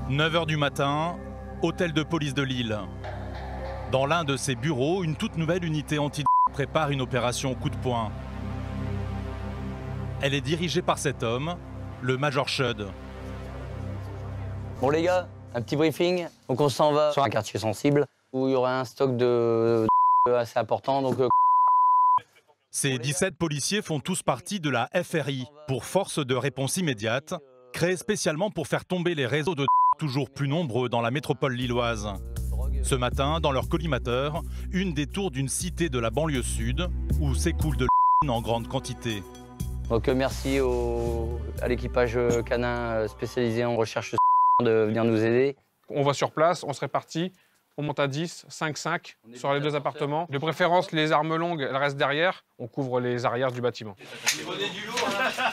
9 h du matin, hôtel de police de Lille. Dans l'un de ses bureaux, une toute nouvelle unité anti-drogue prépare une opération coup de poing. Elle est dirigée par cet homme, le Major Chud. Bon les gars, un petit briefing. Donc on s'en va sur un quartier sensible où il y aura un stock de assez important. Donc Ces 17 policiers font tous partie de la FRI, pour Force de réponse immédiate, créée spécialement pour faire tomber les réseaux de toujours plus nombreux dans la métropole lilloise. Ce matin, dans leur collimateur, une des tours d'une cité de la banlieue sud où s'écoule de en grande quantité. Donc merci à l'équipage canin spécialisé en recherche de venir nous aider. On va sur place, on se répartit, on monte à 10, 5 sur les deux appartements. De préférence, les armes longues, elles restent derrière. On couvre les arrières du bâtiment. Prenez du lourd,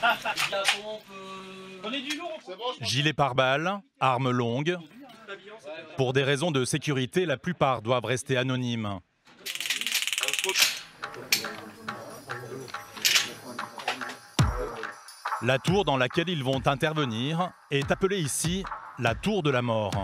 Prenez du lourd. Gilet pare-balles, armes longues. Pour des raisons de sécurité, la plupart doivent rester anonymes. La tour dans laquelle ils vont intervenir est appelée ici la tour de la mort.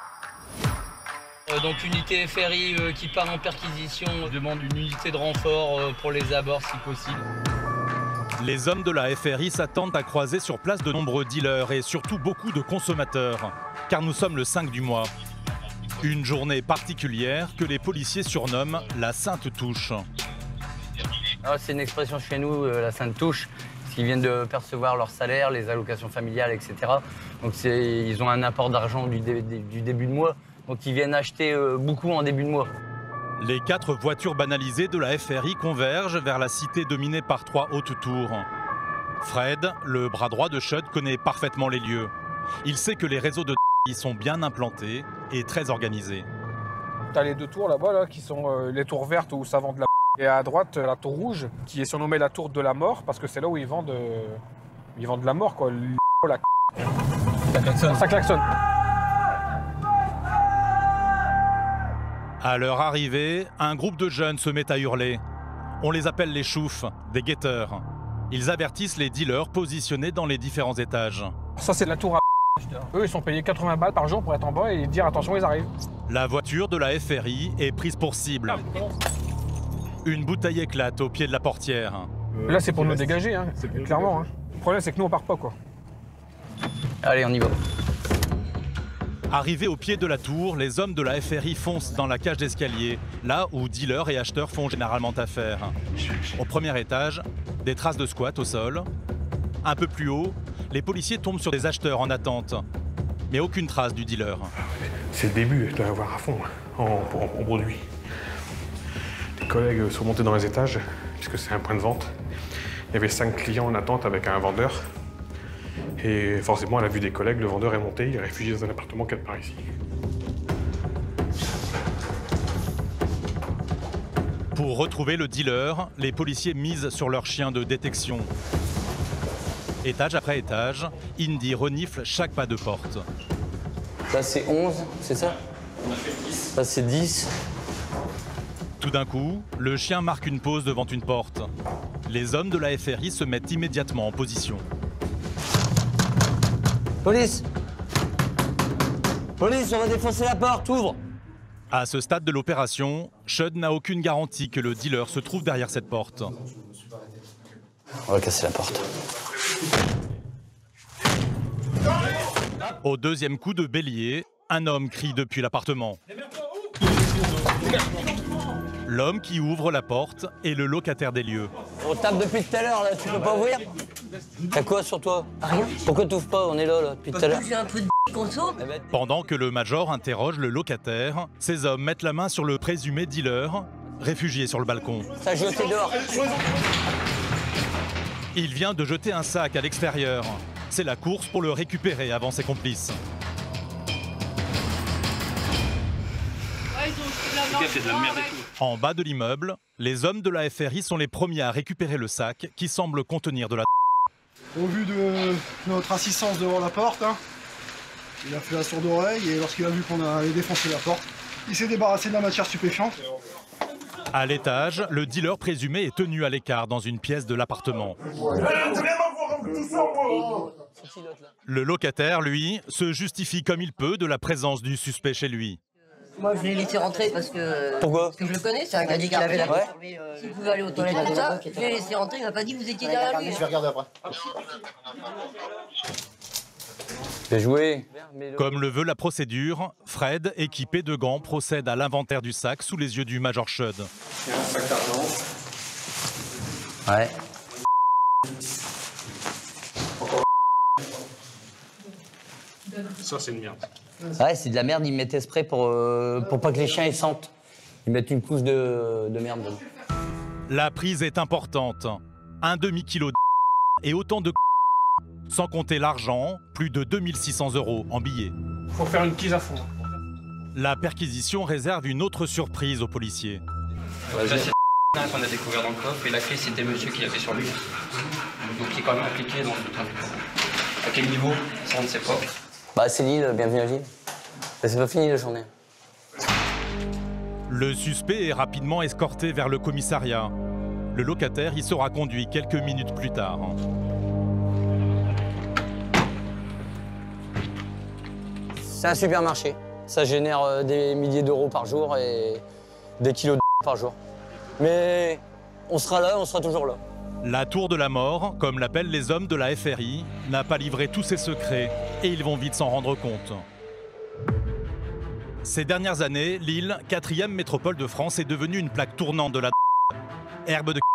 Donc unité FRI qui part en perquisition, demande une unité de renfort pour les abords si possible. Les hommes de la FRI s'attendent à croiser sur place de nombreux dealers et surtout beaucoup de consommateurs, car nous sommes le 5 du mois. Une journée particulière que les policiers surnomment la Sainte Touche. C'est une expression chez nous, la Sainte Touche. Ils viennent de percevoir leur salaire, les allocations familiales, etc. Donc ils ont un apport d'argent du début de mois. Donc ils viennent acheter beaucoup en début de mois. Les 4 voitures banalisées de la FRI convergent vers la cité dominée par 3 hautes tours. Fred, le bras droit de Chud, connaît parfaitement les lieux. Il sait que les réseaux de y sont bien implantés et très organisés. T'as les deux tours là-bas, qui sont les tours vertes où ça vend de la. Et à droite, la tour rouge, qui est surnommée la tour de la mort, parce que c'est là où ils vendent de la mort, quoi. Ça klaxonne. Ça klaxonne. À leur arrivée, un groupe de jeunes se met à hurler. On les appelle les choufs, des guetteurs. Ils avertissent les dealers positionnés dans les différents étages. Ça, c'est la tour à. Eux, ils sont payés 80 balles par jour pour être en bas et dire attention, ils arrivent. La voiture de la FRI est prise pour cible. Une bouteille éclate au pied de la portière. Là, c'est pour nous dégager, clairement. Le problème, c'est que nous, on part pas, quoi. Allez, on y va. Arrivés au pied de la tour, les hommes de la FRI foncent dans la cage d'escalier, là où dealers et acheteurs font généralement affaire. Au premier étage, des traces de squat au sol. Un peu plus haut, les policiers tombent sur des acheteurs en attente. Mais aucune trace du dealer. C'est le début, je dois avoir à fond en produit. Les collègues sont montés dans les étages, puisque c'est un point de vente. Il y avait 5 clients en attente avec un vendeur. Et forcément, à la vue des collègues, le vendeur est monté, il est réfugié dans un appartement quelque part ici. Pour retrouver le dealer, les policiers misent sur leur chien de détection. Étage après étage, Indy renifle chaque pas de porte. Là, c'est 11, c'est ça? On a fait 10. Là, c'est 10. Tout d'un coup, le chien marque une pause devant une porte. Les hommes de la FRI se mettent immédiatement en position. Police! Police, on va défoncer la porte, ouvre! À ce stade de l'opération, Chud n'a aucune garantie que le dealer se trouve derrière cette porte. On va casser la porte. Au deuxième coup de bélier, un homme crie depuis l'appartement. L'homme qui ouvre la porte est le locataire des lieux. On tape depuis tout à l'heure, là, tu peux pas ouvrir? T'as quoi sur toi? Rien. Pourquoi t'ouvres pas? On est là, depuis tout à l'heure. J'ai un peu de conso. Pendant que le major interroge le locataire, ces hommes mettent la main sur le présumé dealer, réfugié sur le balcon. Ça jeté dehors. Il vient de jeter un sac à l'extérieur. C'est la course pour le récupérer avant ses complices. En bas de l'immeuble, les hommes de la FRI sont les premiers à récupérer le sac qui semble contenir de la. Au vu de notre assistance devant la porte, il a fait la sourde oreille et lorsqu'il a vu qu'on allait défoncer la porte, il s'est débarrassé de la matière stupéfiante. À l'étage, le dealer présumé est tenu à l'écart dans une pièce de l'appartement. Le locataire, lui, se justifie comme il peut de la présence du suspect chez lui. Moi, je l'ai laissé rentrer parce que... Pourquoi? Parce que je le connais, c'est un gars qui avait la clé sur lui. S'il pouvait aller aux toilettes, tout ça, je l'ai laissé rentrer, il m'a pas dit que vous étiez derrière lui. Je vais regarder après. J'ai joué. Comme le veut la procédure, Fred, équipé de gants, procède à l'inventaire du sac sous les yeux du Major Chud. Il y a un sac d'argent. Ouais. Ça, c'est une merde. Ouais, c'est de la merde, ils mettent exprès pour pas que les chiens ils sentent. Ils mettent une couche de merde dedans. La prise est importante. Un demi-kilo et autant de sans compter l'argent, plus de 2600 € en billets. Faut faire une quise à fond. La perquisition réserve une autre surprise aux policiers. Là, c'est qu'on a découvert dans le coffre et la clé, c'était monsieur qui l'avait sur lui. Donc il est quand même impliqué dans ce trafic. À quel niveau? Ça, on ne sait pas. Bah, c'est Lille, bienvenue à Lille. Mais c'est pas fini la journée. Le suspect est rapidement escorté vers le commissariat. Le locataire y sera conduit quelques minutes plus tard. C'est un supermarché. Ça génère des milliers d'euros par jour et des kilos de par jour. Mais on sera là, on sera toujours là. La tour de la mort, comme l'appellent les hommes de la FRI, n'a pas livré tous ses secrets et ils vont vite s'en rendre compte. Ces dernières années, Lille, 4e métropole de France, est devenue une plaque tournante de la herbe de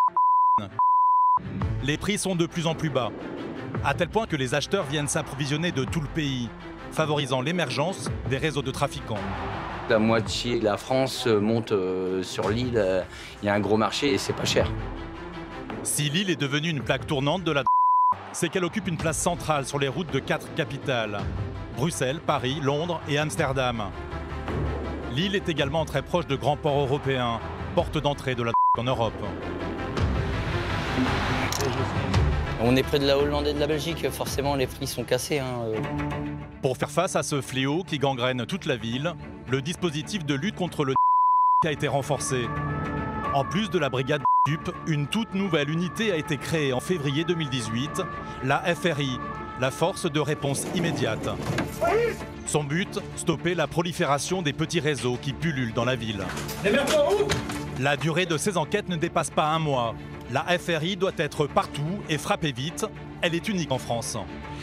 Les prix sont de plus en plus bas, à tel point que les acheteurs viennent s'approvisionner de tout le pays, favorisant l'émergence des réseaux de trafiquants. La moitié de la France monte sur l'île, il y a un gros marché et c'est pas cher. Si Lille est devenue une plaque tournante de la c'est qu'elle occupe une place centrale sur les routes de 4 capitales. Bruxelles, Paris, Londres et Amsterdam. Lille est également très proche de grands ports européens, porte d'entrée de la en Europe. On est près de la Hollande et de la Belgique, forcément les prix sont cassés. Pour faire face à ce fléau qui gangrène toute la ville, le dispositif de lutte contre le a été renforcé. En plus de la brigade DUP, une toute nouvelle unité a été créée en février 2018, la FRI, la force de réponse immédiate. Son but, stopper la prolifération des petits réseaux qui pullulent dans la ville. La durée de ces enquêtes ne dépasse pas un mois. La FRI doit être partout et frapper vite. Elle est unique en France.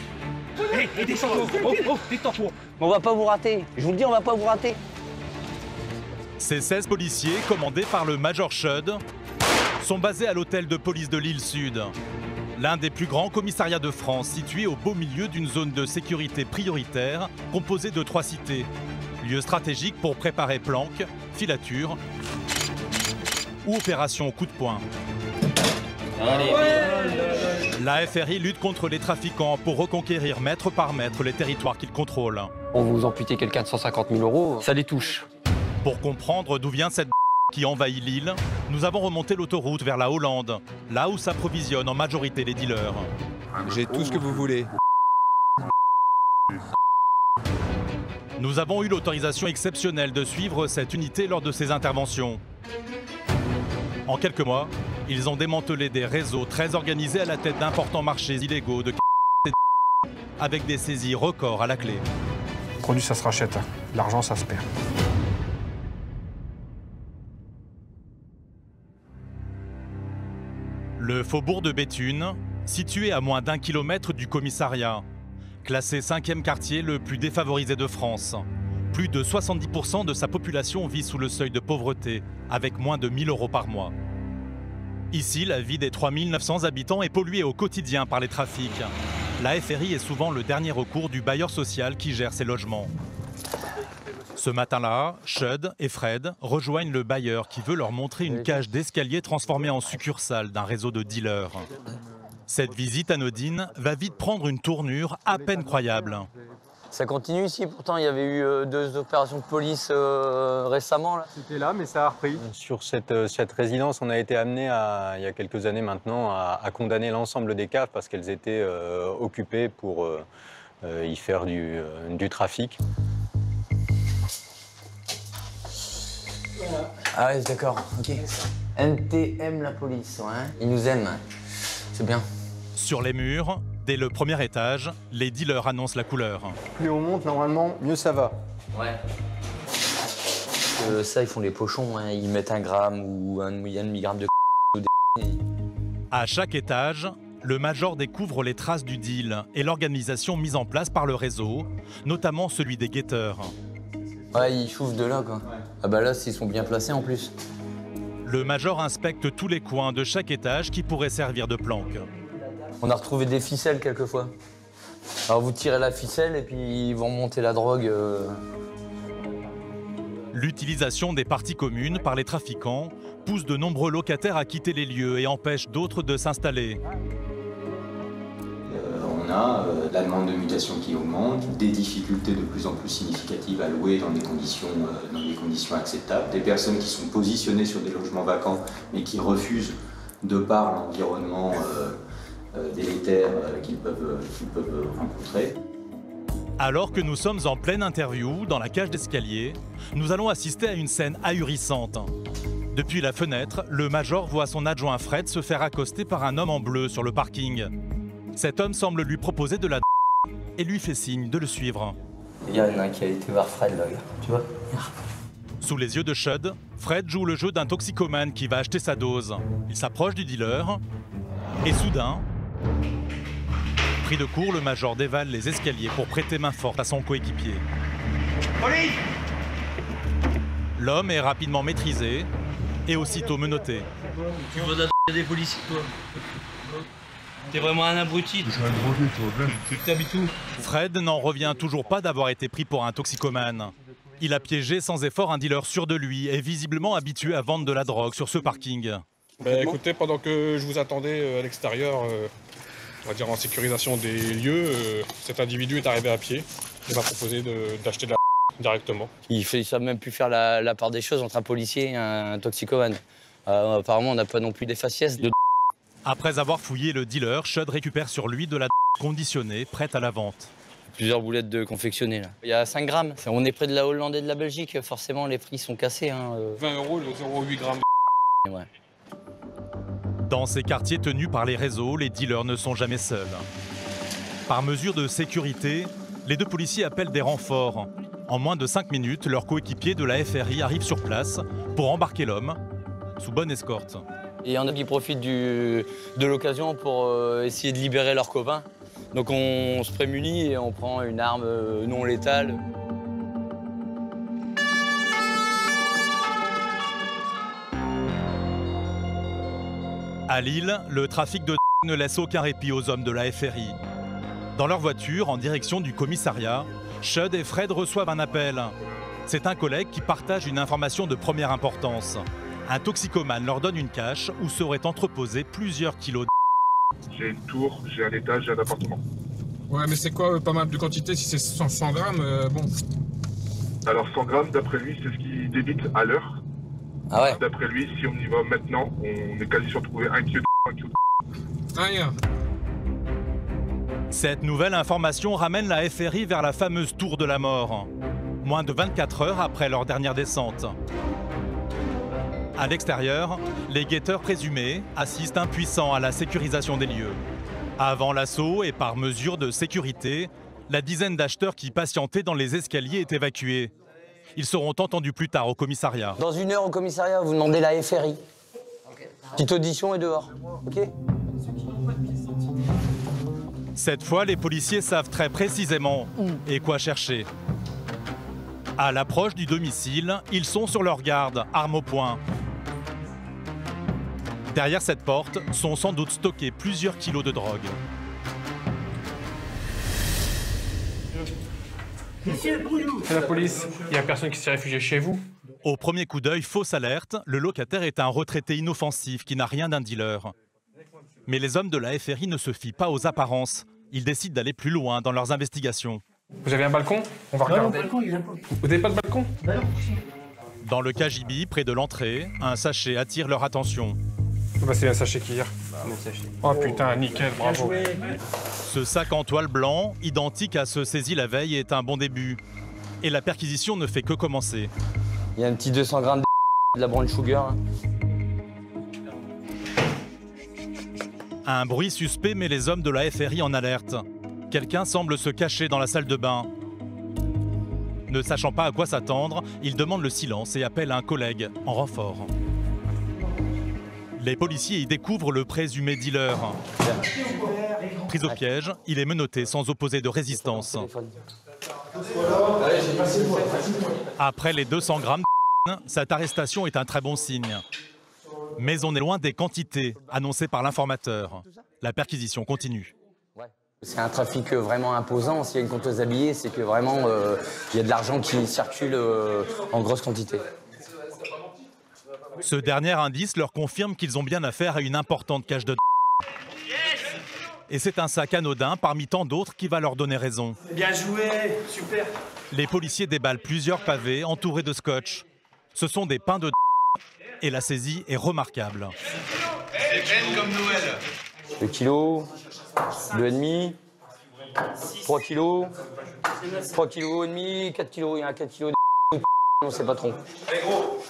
On va pas vous rater, je vous le dis, on va pas vous rater. Ces 16 policiers, commandés par le Major Chud, sont basés à l'hôtel de police de Lille Sud, l'un des plus grands commissariats de France, situé au beau milieu d'une zone de sécurité prioritaire composée de 3 cités, lieu stratégique pour préparer planques, filatures ou opérations coup de poing. La FRI lutte contre les trafiquants pour reconquérir mètre par mètre les territoires qu'ils contrôlent. On vous amputer quelqu'un de 150 000 €, ça les touche. Pour comprendre d'où vient cette qui envahit Lille, nous avons remonté l'autoroute vers la Hollande, là où s'approvisionnent en majorité les dealers. J'ai tout ce que vous voulez. Nous avons eu l'autorisation exceptionnelle de suivre cette unité lors de ces interventions. En quelques mois, ils ont démantelé des réseaux très organisés à la tête d'importants marchés illégaux de avec des saisies records à la clé. Le produit, ça se rachète. L'argent, ça se perd. Le faubourg de Béthune, situé à moins d'1 kilomètre du commissariat, classé 5e quartier le plus défavorisé de France. Plus de 70% de sa population vit sous le seuil de pauvreté, avec moins de 1 000 € par mois. Ici, la vie des 3 900 habitants est polluée au quotidien par les trafics. La FRI est souvent le dernier recours du bailleur social qui gère ses logements. Ce matin-là, Chud et Fred rejoignent le bailleur qui veut leur montrer une cage d'escalier transformée en succursale d'un réseau de dealers. Cette visite anodine va vite prendre une tournure à peine croyable. Ça continue ici, pourtant il y avait eu 2 opérations de police récemment. C'était là, mais ça a repris. Sur cette résidence, on a été amené, il y a quelques années maintenant, à condamner l'ensemble des caves parce qu'elles étaient occupées pour y faire du trafic. Ah ouais, d'accord, ok. NTM la police, ouais. Ils nous aiment, c'est bien. Sur les murs, dès le premier étage, les dealers annoncent la couleur. Plus on monte, normalement, mieux ça va. Ouais. Ça, ils font les pochons, hein. Ils mettent 1 gramme ou 1 demi-gramme de ou des... À chaque étage, le major découvre les traces du deal et l'organisation mise en place par le réseau, notamment celui des guetteurs. Ouais, ils chauffent de là, quoi. Ah bah là, ils sont bien placés en plus. Le major inspecte tous les coins de chaque étage qui pourraient servir de planque. On a retrouvé des ficelles quelquefois. Alors vous tirez la ficelle et puis ils vont monter la drogue. L'utilisation des parties communes par les trafiquants pousse de nombreux locataires à quitter les lieux et empêche d'autres de s'installer. On a la demande de mutation qui augmente, des difficultés de plus en plus significatives à louer dans des conditions acceptables, des personnes qui sont positionnées sur des logements vacants mais qui refusent de par l'environnement délétère qu'ils peuvent rencontrer. Alors que nous sommes en pleine interview dans la cage d'escalier, nous allons assister à une scène ahurissante. Depuis la fenêtre, le major voit son adjoint Fred se faire accoster par un homme en bleu sur le parking. Cet homme semble lui proposer de la et lui fait signe de le suivre. Il y en a un qui a été voir Fred là, tu vois. Sous les yeux de Chud, Fred joue le jeu d'un toxicomane qui va acheter sa dose. Il s'approche du dealer et soudain, pris de court, le major dévale les escaliers pour prêter main forte à son coéquipier. L'homme est rapidement maîtrisé et aussitôt menotté. Tu vas d'aller des policiers, toi. T'es vraiment un abruti. Je suis un abruti, toi. Tu t'habites où? Fred n'en revient toujours pas d'avoir été pris pour un toxicomane. Il a piégé sans effort un dealer sûr de lui et visiblement habitué à vendre de la drogue sur ce parking. Bah, écoutez, pendant que je vous attendais à l'extérieur, on va dire en sécurisation des lieux, cet individu est arrivé à pied. Il m'a proposé d'acheter de la directement. Ils ne savent même plus faire la part des choses entre un policier et un toxicomane. Apparemment, on n'a pas non plus des faciès de... Après avoir fouillé le dealer, Chud récupère sur lui de la conditionnée, prête à la vente. Plusieurs boulettes de confectionnées là. Il y a 5 grammes. On est près de la Hollande et de la Belgique, forcément les prix sont cassés. Hein. 20 € le 0,8 grammes de... Ouais. Dans ces quartiers tenus par les réseaux, les dealers ne sont jamais seuls. Par mesure de sécurité, les deux policiers appellent des renforts. En moins de 5 minutes, leur coéquipier de la FRI arrive sur place pour embarquer l'homme, sous bonne escorte. Et il y en a qui profitent de l'occasion pour essayer de libérer leurs copains. Donc on se prémunit et on prend une arme non létale. À Lille, le trafic de ne laisse aucun répit aux hommes de la FRI. Dans leur voiture, en direction du commissariat, Chud et Fred reçoivent un appel. C'est un collègue qui partage une information de première importance. Un toxicomane leur donne une cache où seraient entreposés plusieurs kilos de... J'ai une tour, j'ai un étage, j'ai un appartement. Ouais, mais c'est quoi pas mal de quantité? Si c'est 100 grammes, bon. Alors 100 grammes, d'après lui, c'est ce qu'il débite à l'heure. Ah ouais? D'après lui, si on y va maintenant, on est quasi sûr de trouver 1 kilo de... 1 kilo de... Rien. Cette nouvelle information ramène la FRI vers la fameuse tour de la mort, moins de 24 heures après leur dernière descente. À l'extérieur, les guetteurs présumés assistent impuissants à la sécurisation des lieux. Avant l'assaut et par mesure de sécurité, la dizaine d'acheteurs qui patientaient dans les escaliers est évacuée. Ils seront entendus plus tard au commissariat. Dans 1 heure au commissariat, vous demandez la FRI. Petite audition et dehors, ok? Cette fois, les policiers savent très précisément où et quoi chercher. À l'approche du domicile, ils sont sur leur garde, armes au poing. Derrière cette porte sont sans doute stockés plusieurs kilos de drogue. C'est la police. Il y a personne qui s'est réfugié chez vous? Au premier coup d'œil, fausse alerte, le locataire est un retraité inoffensif qui n'a rien d'un dealer. Mais les hommes de la FRI ne se fient pas aux apparences. Ils décident d'aller plus loin dans leurs investigations. Vous avez un balcon? On va regarder. Vous n'avez pas de balcon? Dans le cagibi, près de l'entrée, un sachet attire leur attention. Bah, c'est un sachet qui hier. Oh putain, nickel, bravo. Ce sac en toile blanc, identique à ceux saisis la veille, est un bon début. Et la perquisition ne fait que commencer. Il y a un petit 200 grammes de la brown sugar. Un bruit suspect met les hommes de la FRI en alerte. Quelqu'un semble se cacher dans la salle de bain. Ne sachant pas à quoi s'attendre, ils demandent le silence et appellent un collègue en renfort. Les policiers y découvrent le présumé dealer. Pris au piège, il est menotté sans opposer de résistance. Après les 200 grammes de cette arrestation est un très bon signe. Mais on est loin des quantités annoncées par l'informateur. La perquisition continue. C'est un trafic vraiment imposant. S'il y a une compteuse habillée, c'est que vraiment il y a de l'argent qui circule en grosse quantité. Ce dernier indice leur confirme qu'ils ont bien affaire à une importante cache de et c'est un sac anodin parmi tant d'autres qui va leur donner raison. Bien joué, super. Les policiers déballent plusieurs pavés entourés de scotch. Ce sont des pains de et la saisie est remarquable. C'est N comme Noël. 2 kilos, 2,5, 3 kilos, 3 kilos et demi, 4 kilos, il y a un 4 kilos de on sait pas trop. Allez gros.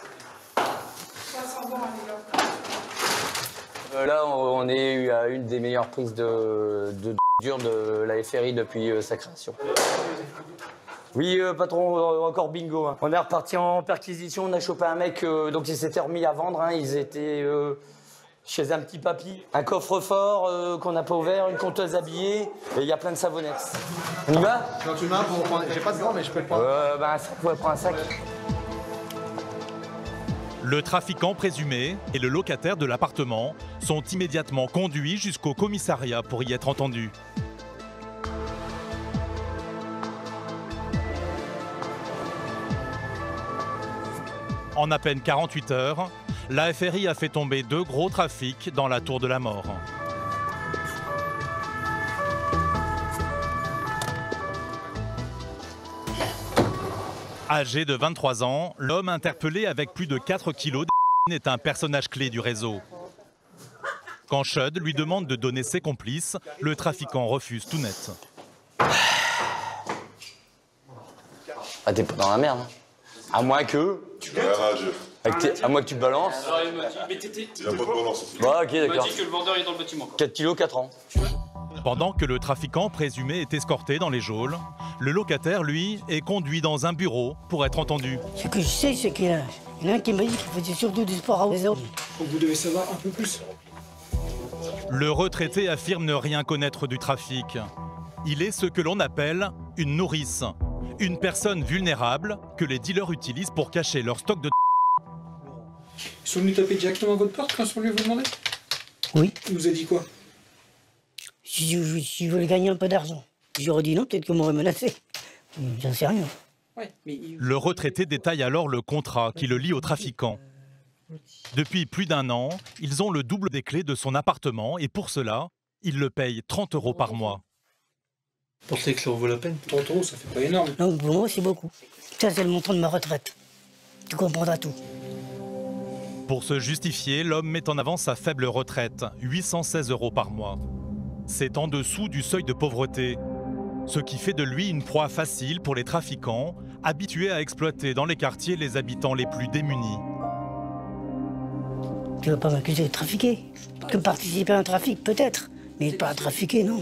Là, on est à une des meilleures prises de dur de la FRI depuis sa création. Oui, patron, encore bingo. Hein. On est reparti en perquisition, on a chopé un mec, donc il s'était remis à vendre. Hein. Ils étaient chez un petit papy. Un coffre-fort qu'on n'a pas ouvert, une compteuse habillée, et il y a plein de savonnettes. On y va? Quand tu m'as pour prendre... J'ai pas de gants, mais je peux le prendre. Un sac, ouais, prends un sac. Le trafiquant présumé et le locataire de l'appartement sont immédiatement conduits jusqu'au commissariat pour y être entendus. En à peine 48 heures, la FRI a fait tomber 2 gros trafics dans la tour de la mort. Âgé de 23 ans, l'homme interpellé avec plus de 4 kilos de est un personnage clé du réseau. Quand Chud lui demande de donner ses complices, le trafiquant refuse tout net. Ah, t'es pas dans la merde. Hein. À moins que... À moins que tu te balances. Alors, il m'a dit, mais t'étais... Il n'y a pas de balance ici. Bah, ok, d'accord. Il m'a dit que le vendeur est dans le bâtiment. 4 kilos, 4 ans. Pendant que le trafiquant présumé est escorté dans les geôles, le locataire, lui, est conduit dans un bureau pour être entendu. Ce que je sais, c'est qu'il y en a un qui m'a dit qu'il faisait surtout du sport à réseau. Vous devez savoir un peu plus. Le retraité affirme ne rien connaître du trafic. Il est ce que l'on appelle une nourrice, une personne vulnérable que les dealers utilisent pour cacher leur stock de... Ils sont venus taper directement à votre porte quand ils sont venus vous demander? Oui. Il vous a dit quoi? Si je voulais gagner un peu d'argent. J'aurais dit non, peut-être qu'on m'aurait menacé. J'en sais rien. Ouais, mais Le retraité détaille alors le contrat qui le lie au trafiquant. Depuis plus d'1 an, ils ont le double des clés de son appartement et pour cela, ils le payent 30 € par mois. Vous pensez que ça vaut la peine? 30 €, ça fait pas énorme. Non, pour moi, c'est beaucoup. Ça, c'est le montant de ma retraite. Tu comprendras tout. Pour se justifier, l'homme met en avant sa faible retraite, 816 € par mois. C'est en dessous du seuil de pauvreté, ce qui fait de lui une proie facile pour les trafiquants, habitués à exploiter dans les quartiers les habitants les plus démunis. Tu vas pas m'accuser de trafiquer. Que participer à un trafic, peut-être, mais pas à trafiquer, non.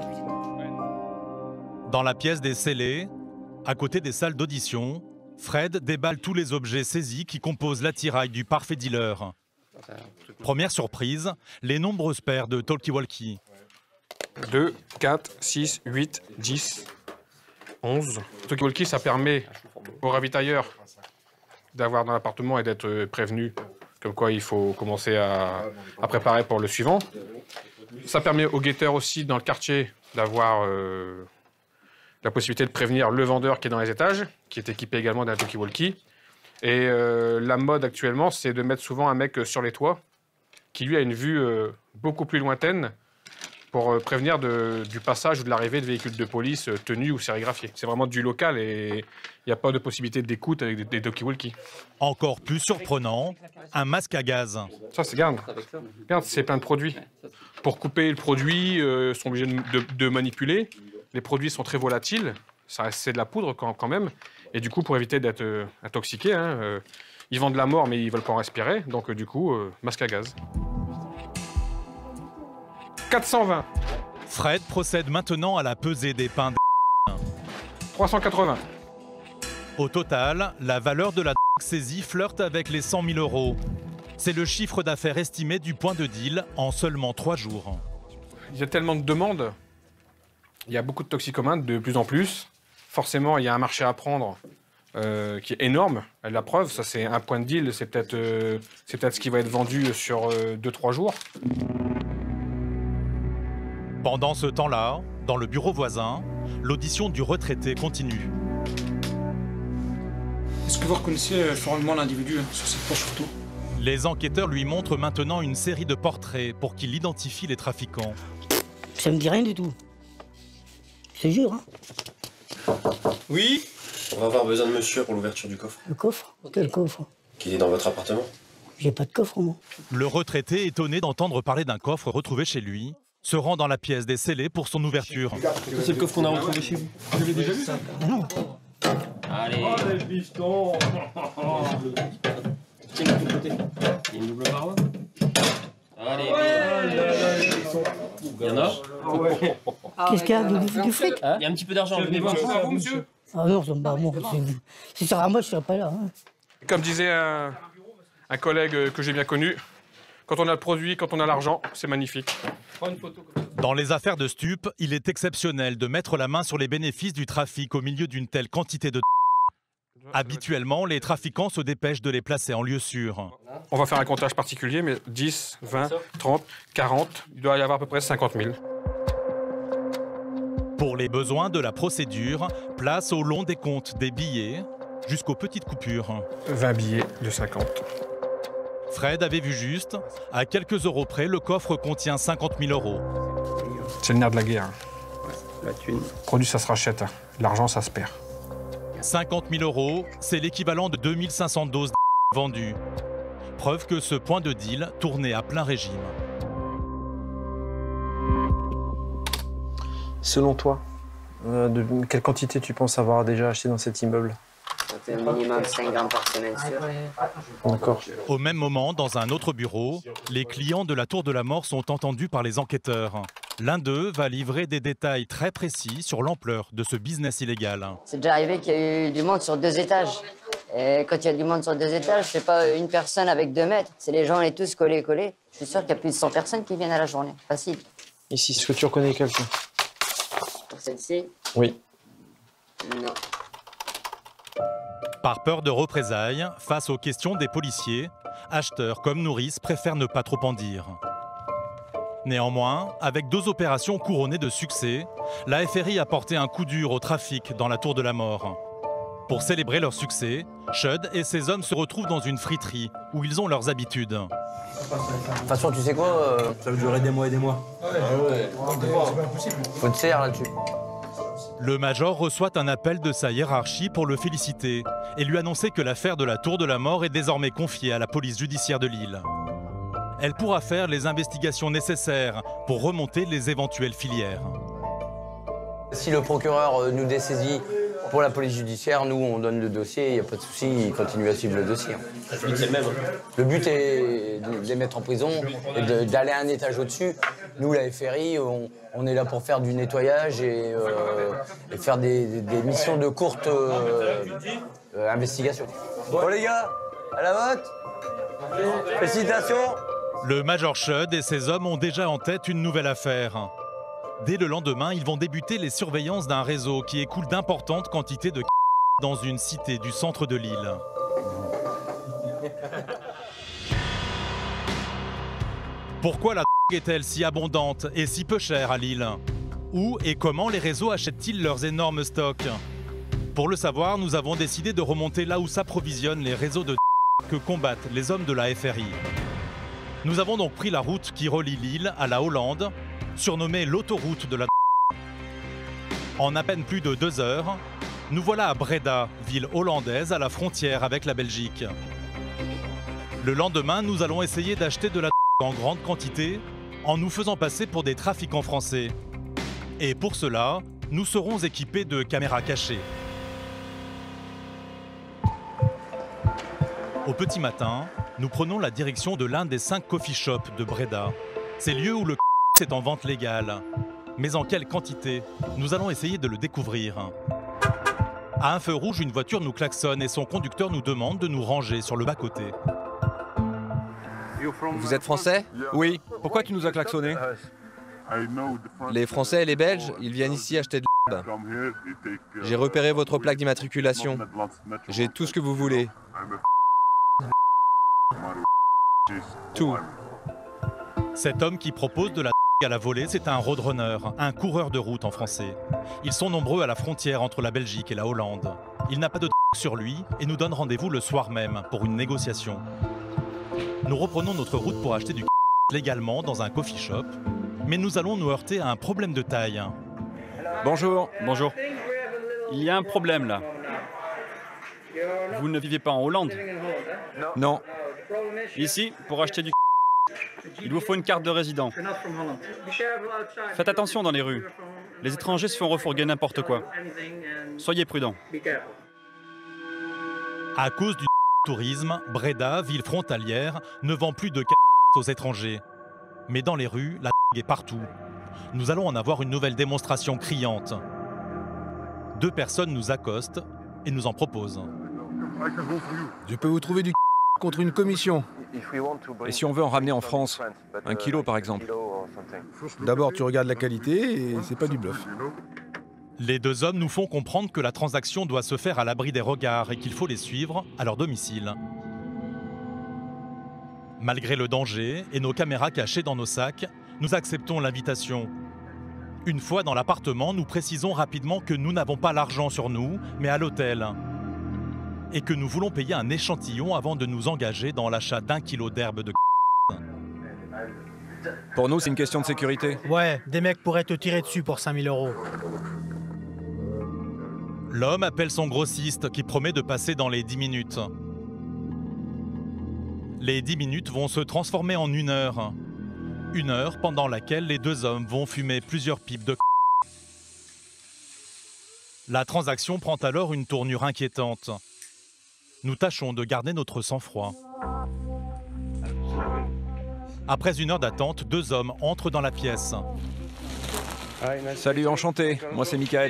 Dans la pièce des scellés, à côté des salles d'audition, Fred déballe tous les objets saisis qui composent l'attirail du parfait dealer. Première surprise, les nombreuses paires de talkie-walkie. 2, 4, 6, 8, 10, 11. Le talkie-walkie, ça permet aux ravitailleurs d'avoir dans l'appartement et d'être prévenus, comme quoi il faut commencer à préparer pour le suivant. Ça permet aux guetteurs aussi dans le quartier d'avoir la possibilité de prévenir le vendeur qui est dans les étages, qui est équipé également d'un talkie-walkie. Et la mode actuellement, c'est de mettre souvent un mec sur les toits qui lui a une vue beaucoup plus lointaine pour prévenir du passage ou de l'arrivée de véhicules de police tenus ou sérigraphiés. C'est vraiment du local et il n'y a pas de possibilité d'écoute avec des talkie-walkie. Encore plus surprenant, un masque à gaz. Ça, c'est garde. Regarde, c'est plein de produits. Pour couper le produit, ils sont obligés de manipuler. Les produits sont très volatiles. C'est de la poudre quand même. Et du coup, pour éviter d'être intoxiqués, ils vendent de la mort, mais ils ne veulent pas en respirer. Donc, du coup, masque à gaz. 420. Fred procède maintenant à la pesée des pains. 380. Au total, la valeur de la saisie flirte avec les 100 000 €. C'est le chiffre d'affaires estimé du point de deal en seulement 3 jours. Il y a tellement de demandes, il y a beaucoup de toxicomanes, de plus en plus. Forcément, il y a un marché à prendre qui est énorme. La preuve, ça c'est un point de deal, c'est peut-être ce qui va être vendu sur 2-3 jours. Pendant ce temps-là, dans le bureau voisin, l'audition du retraité continue. Est-ce que vous reconnaissez formellement l'individu sur cette poche photo? Les enquêteurs lui montrent maintenant une série de portraits pour qu'il identifie les trafiquants. Ça me dit rien du tout. Je te jure, hein. Oui? On va avoir besoin de monsieur pour l'ouverture du coffre. Le coffre? Quel coffre? Qui est dans votre appartement? J'ai pas de coffre, moi. Le retraité, étonné d'entendre parler d'un coffre retrouvé chez lui, se rend dans la pièce des scellés pour son ouverture. C'est le coffre qu'on a retrouvé chez vous. Vous l'avez déjà vu ça? Non. Allez. Oh, les pistons. Tiens, de l'autre côté. Il y a une double barre. Allez, il y en a. Qu'est-ce qu'il y a? Du fric? Il y a un petit peu d'argent. Venez voir. Monsieur. Ah non, si ça à moi, je serais pas là. Hein. Comme disait un collègue que j'ai bien connu, quand on a le produit, quand on a l'argent, c'est magnifique. Dans les affaires de stupes, il est exceptionnel de mettre la main sur les bénéfices du trafic au milieu d'une telle quantité de... Habituellement, les trafiquants se dépêchent de les placer en lieu sûr. On va faire un comptage particulier, mais 10, 20, 30, 40, il doit y avoir à peu près 50 000. Pour les besoins de la procédure, place au long des comptes des billets jusqu'aux petites coupures. 20 billets de 50. Fred avait vu juste. À quelques euros près, le coffre contient 50 000 €. C'est le nerf de la guerre. La thune. Le produit, ça se rachète. L'argent, ça se perd. 50 000 €, c'est l'équivalent de 2500 doses vendues. Preuve que ce point de deal tournait à plein régime. Selon toi, de quelle quantité tu penses avoir déjà acheté dans cet immeuble? Ça fait minimum 5 grammes par semaine, sûr. D'accord. Au même moment, dans un autre bureau, les clients de la Tour de la Mort sont entendus par les enquêteurs. L'un d'eux va livrer des détails très précis sur l'ampleur de ce business illégal. C'est déjà arrivé qu'il y a eu du monde sur 2 étages. Et quand il y a du monde sur 2 étages, c'est pas une personne avec 2 mètres. C'est les gens, on est tous collés. Je suis sûr qu'il y a plus de 100 personnes qui viennent à la journée. Facile. Ici, est-ce que tu reconnais quelqu'un? Pour celle-ci? Oui. Non. Par peur de représailles, face aux questions des policiers, acheteurs comme nourrices préfèrent ne pas trop en dire. Néanmoins, avec 2 opérations couronnées de succès, la FRI a porté un coup dur au trafic dans la Tour de la Mort. Pour célébrer leur succès, Chud et ses hommes se retrouvent dans une friterie où ils ont leurs habitudes. De toute façon, tu sais quoi Ça va durer des mois et des mois. Faut te serrer là-dessus. Le major reçoit un appel de sa hiérarchie pour le féliciter et lui annoncer que l'affaire de la Tour de la Mort est désormais confiée à la police judiciaire de Lille. Elle pourra faire les investigations nécessaires pour remonter les éventuelles filières. Si le procureur nous dessaisit pour la police judiciaire, nous on donne le dossier, il n'y a pas de souci, il continue à suivre le dossier. Le but c'est le même. Le but est de les mettre en prison et d'aller un étage au-dessus. Nous, la FRI, on est là pour faire du nettoyage et faire des missions de courte investigation. Bon les gars, à la vote. Félicitations. Le major Chud et ses hommes ont déjà en tête une nouvelle affaire. Dès le lendemain, ils vont débuter les surveillances d'un réseau qui écoule d'importantes quantités de dans une cité du centre de Lille. Pourquoi la est-elle si abondante et si peu chère à Lille? Où et comment les réseaux achètent-ils leurs énormes stocks? Pour le savoir, nous avons décidé de remonter là où s'approvisionnent les réseaux de que combattent les hommes de la FRI. Nous avons donc pris la route qui relie Lille à la Hollande, surnommée l'autoroute de la. En à peine plus de 2 heures, nous voilà à Breda, ville hollandaise à la frontière avec la Belgique. Le lendemain, nous allons essayer d'acheter de la en grande quantité en nous faisant passer pour des trafiquants français. Et pour cela, nous serons équipés de caméras cachées. Au petit matin, nous prenons la direction de l'un des 5 coffee shops de Breda. Ces lieux où le est en vente légale. Mais en quelle quantité? Nous allons essayer de le découvrir. À un feu rouge, une voiture nous klaxonne et son conducteur nous demande de nous ranger sur le bas-côté. Vous êtes français? Oui. Pourquoi tu nous as klaxonné? Les Français et les Belges, ils viennent ici acheter de l'herbe. J'ai repéré votre plaque d'immatriculation. J'ai tout ce que vous voulez. Tout. Cet homme qui propose de la à la volée, c'est un roadrunner, un coureur de route en français. Ils sont nombreux à la frontière entre la Belgique et la Hollande. Il n'a pas de sur lui et nous donne rendez-vous le soir même pour une négociation. Nous reprenons notre route pour acheter du légalement dans un coffee shop, mais nous allons nous heurter à un problème de taille. Bonjour. Bonjour. Il y a un problème là. Vous ne vivez pas en Hollande? Non. Ici, pour acheter du il vous faut une carte de résident. Faites attention dans les rues. Les étrangers se font refourguer n'importe quoi. Soyez prudents. À cause du tourisme, Breda, ville frontalière, ne vend plus de aux étrangers. Mais dans les rues, la est partout. Nous allons en avoir une nouvelle démonstration criante. 2 personnes nous accostent et nous en proposent. Je peux vous trouver du contre une commission. Et si on veut en ramener en France? 1 kilo par exemple. D'abord, tu regardes la qualité et c'est pas du bluff. Les 2 hommes nous font comprendre que la transaction doit se faire à l'abri des regards et qu'il faut les suivre à leur domicile. Malgré le danger et nos caméras cachées dans nos sacs, nous acceptons l'invitation. Une fois dans l'appartement, nous précisons rapidement que nous n'avons pas l'argent sur nous, mais à l'hôtel. Et que nous voulons payer un échantillon avant de nous engager dans l'achat d'1 kilo d'herbe de Pour nous, c'est une question de sécurité. Ouais, des mecs pourraient te tirer dessus pour 5 000 €. L'homme appelle son grossiste qui promet de passer dans les 10 minutes. Les 10 minutes vont se transformer en 1 heure. 1 heure pendant laquelle les 2 hommes vont fumer plusieurs pipes de La transaction prend alors une tournure inquiétante. Nous tâchons de garder notre sang-froid. Après 1 heure d'attente, 2 hommes entrent dans la pièce. Salut, enchanté. Moi, c'est Michael.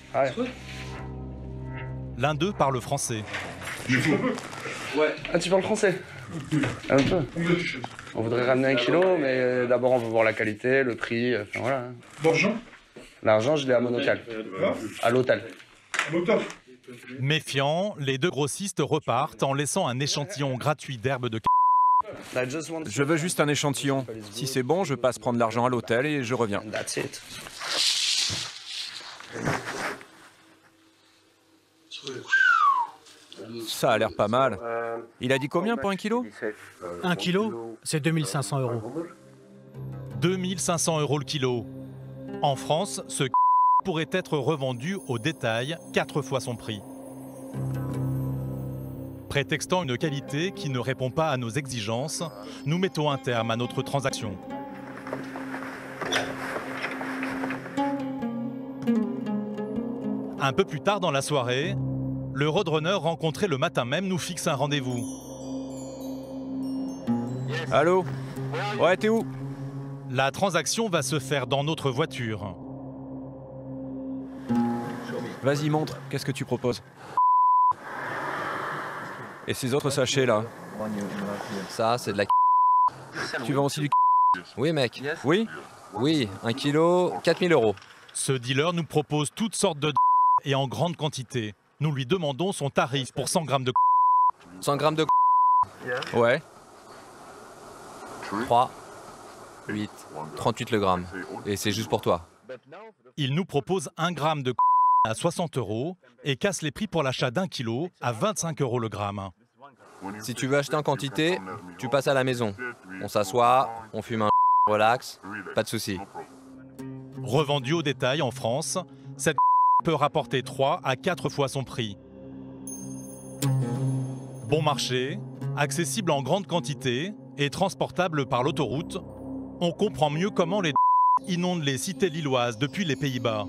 L'un d'eux parle français. Ouais. Ah, tu parles français? Un peu. On voudrait ramener 1 kilo, mais d'abord on veut voir la qualité, le prix, enfin voilà. L'argent? L'argent, je l'ai à mon hôtel. À l'hôtel. À l'hôtel? Méfiants, les 2 grossistes repartent en laissant un échantillon gratuit d'herbe de Je veux juste un échantillon. Si c'est bon, je passe prendre l'argent à l'hôtel et je reviens. Ça a l'air pas mal. Il a dit combien pour 1 kilo? 1 kilo, c'est 2 500 €. 2 500 € le kilo. En France, ce pourrait être revendu au détail 4 fois son prix. Prétextant une qualité qui ne répond pas à nos exigences, nous mettons un terme à notre transaction. Un peu plus tard dans la soirée, le roadrunner rencontré le matin même nous fixe un rendez-vous. Allô? Ouais, t'es où? La transaction va se faire dans notre voiture. Vas-y, montre. Qu'est-ce que tu proposes? Et ces autres sachets là? Ça, c'est de la Tu vends aussi du Oui, mec. Oui? Oui, 1 kilo, 4 000 €. Ce dealer nous propose toutes sortes de et en grande quantité. Nous lui demandons son tarif pour 100 grammes de 100 grammes de Ouais. 3, 8, 38 le gramme. Et c'est juste pour toi. Il nous propose 1 gramme de à 60 € et casse les prix pour l'achat d'1 kilo à 25 € le gramme. Si tu veux acheter en quantité, tu passes à la maison. On s'assoit, on fume un relax, pas de souci. Revendu au détail en France, cette peut rapporter 3 à 4 fois son prix. Bon marché, accessible en grande quantité et transportable par l'autoroute, on comprend mieux comment les inondent les cités lilloises depuis les Pays-Bas.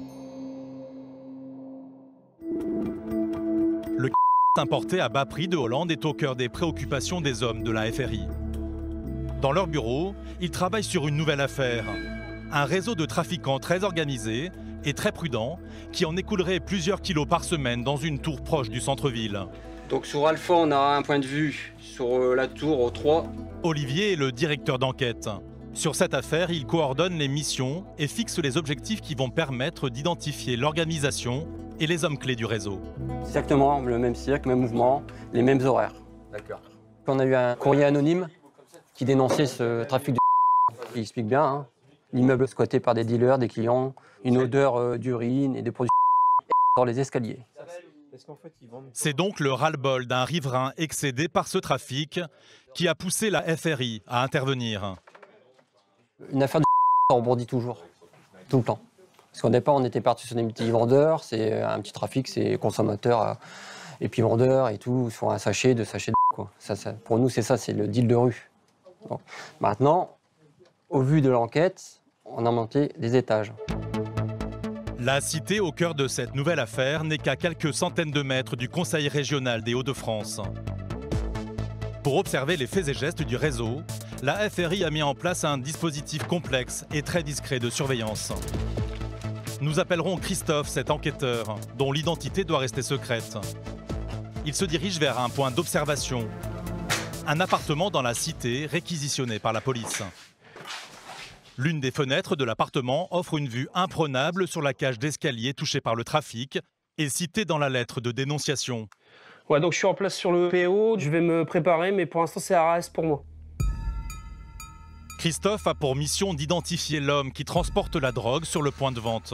Le importé à bas prix de Hollande est au cœur des préoccupations des hommes de la FRI. Dans leur bureau, ils travaillent sur une nouvelle affaire. Un réseau de trafiquants très organisé et très prudent qui en écoulerait plusieurs kilos par semaine dans une tour proche du centre-ville. Donc sur Alpha, on a un point de vue sur la tour au 3. Olivier est le directeur d'enquête. Sur cette affaire, il coordonne les missions et fixe les objectifs qui vont permettre d'identifier l'organisation et les hommes clés du réseau. Exactement le même cirque, même mouvement, les mêmes horaires. D'accord. On a eu un courrier anonyme qui dénonçait ce trafic de. Il explique bien, hein. L'immeuble squatté par des dealers, des clients, une odeur d'urine et des produits dans les escaliers. C'est donc le ras-le-bol d'un riverain excédé par ce trafic qui a poussé la FRI à intervenir. Une affaire de on rebondit toujours, tout le temps. Parce qu'au départ, on était parti sur des petits vendeurs, c'est un petit trafic, c'est consommateur et puis vendeur et tout, sur un sachet, deux sachets de quoi. Pour nous, c'est ça, c'est le deal de rue. Bon. Maintenant, au vu de l'enquête, on a monté des étages. La cité au cœur de cette nouvelle affaire n'est qu'à quelques centaines de mètres du Conseil régional des Hauts-de-France. Pour observer les faits et gestes du réseau, la FRI a mis en place un dispositif complexe et très discret de surveillance. Nous appellerons Christophe, cet enquêteur, dont l'identité doit rester secrète. Il se dirige vers un point d'observation, un appartement dans la cité réquisitionné par la police. L'une des fenêtres de l'appartement offre une vue imprenable sur la cage d'escalier touchée par le trafic et citée dans la lettre de dénonciation. Ouais, donc je suis en place sur le PO, je vais me préparer, mais pour l'instant c'est RAS pour moi. Christophe a pour mission d'identifier l'homme qui transporte la drogue sur le point de vente.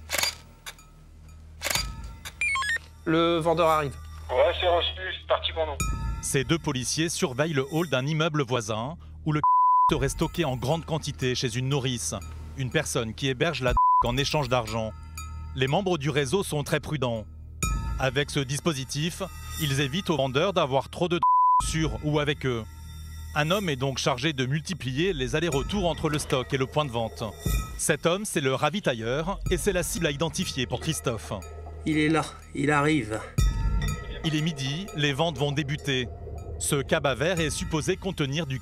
Le vendeur arrive. Ouais, c'est reçu, c'est parti pour nous. Ces deux policiers surveillent le hall d'un immeuble voisin où le serait stocké en grande quantité chez une nourrice, une personne qui héberge la en échange d'argent. Les membres du réseau sont très prudents. Avec ce dispositif, ils évitent aux vendeurs d'avoir trop de sur ou avec eux. Un homme est donc chargé de multiplier les allers-retours entre le stock et le point de vente. Cet homme, c'est le ravitailleur et c'est la cible à identifier pour Christophe. Il est là, il arrive. Il est midi, les ventes vont débuter. Ce cabas vert est supposé contenir du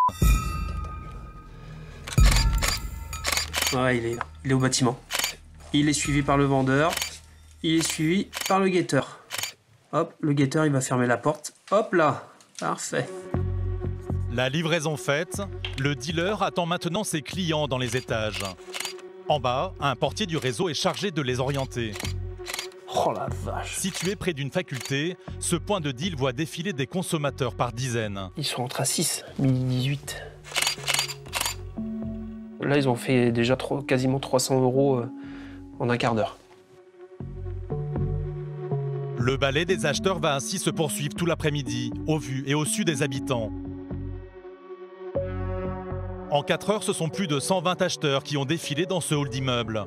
Ouais, il est là, il est au bâtiment. Il est suivi par le vendeur, il est suivi par le guetteur. Hop, le guetteur, il va fermer la porte. Hop là, parfait. La livraison faite, le dealer attend maintenant ses clients dans les étages. En bas, un portier du réseau est chargé de les orienter. Oh la vache. Situé près d'une faculté, ce point de deal voit défiler des consommateurs par dizaines. Ils sont entre à 6, midi 18. Là, ils ont fait déjà quasiment 300 € en un quart d'heure. Le balai des acheteurs va ainsi se poursuivre tout l'après-midi, au vu et au su des habitants. En 4 heures, ce sont plus de 120 acheteurs qui ont défilé dans ce hall d'immeuble.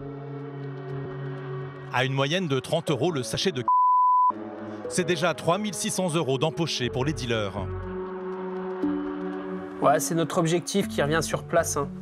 À une moyenne de 30 € le sachet de c'est déjà 3 600 € d'empochés pour les dealers. Ouais, c'est notre objectif qui revient sur place. Hein.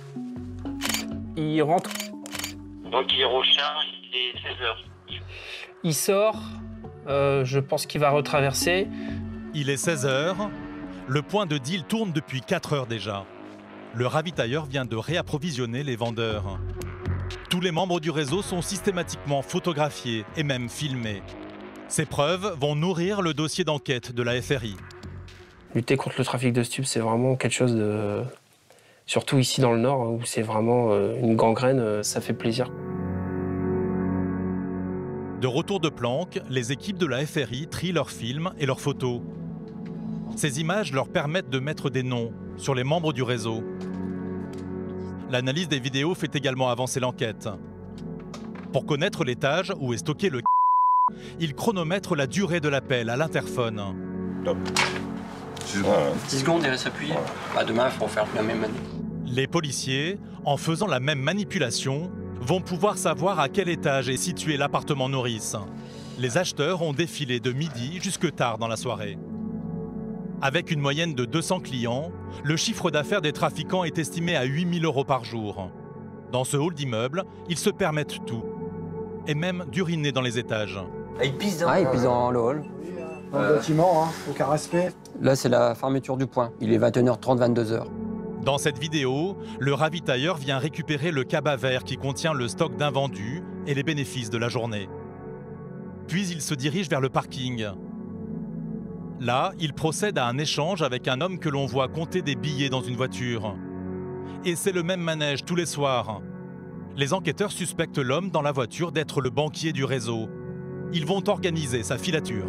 Il rentre. Donc il recharge, il est 16h. Il sort, je pense qu'il va retraverser. Il est 16h, le point de deal tourne depuis 4 heures déjà. Le ravitailleur vient de réapprovisionner les vendeurs. Tous les membres du réseau sont systématiquement photographiés et même filmés. Ces preuves vont nourrir le dossier d'enquête de la FRI. Lutter contre le trafic de stupes, c'est vraiment quelque chose de... Surtout ici dans le Nord, où c'est vraiment une gangrène, ça fait plaisir. De retour de planque, les équipes de la FRI trient leurs films et leurs photos. Ces images leur permettent de mettre des noms sur les membres du réseau. L'analyse des vidéos fait également avancer l'enquête. Pour connaître l'étage où est stocké le il chronomètre la durée de l'appel à l'interphone. 10 secondes et s'appuyer. Bah demain, il faut faire la même manip. Les policiers, en faisant la même manipulation, vont pouvoir savoir à quel étage est situé l'appartement nourrice. Les acheteurs ont défilé de midi jusque tard dans la soirée. Avec une moyenne de 200 clients, le chiffre d'affaires des trafiquants est estimé à 8 000 € par jour. Dans ce hall d'immeuble, ils se permettent tout. Et même d'uriner dans les étages. Ils pissent dans le hall. Dans le bâtiment, hein, aucun respect. Là, c'est la fermeture du point. Il est 21h30, 22h. Dans cette vidéo, le ravitailleur vient récupérer le cabas vert qui contient le stock d'invendus et les bénéfices de la journée. Puis il se dirige vers le parking. Là, il procède à un échange avec un homme que l'on voit compter des billets dans une voiture. Et c'est le même manège tous les soirs. Les enquêteurs suspectent l'homme dans la voiture d'être le banquier du réseau. Ils vont organiser sa filature.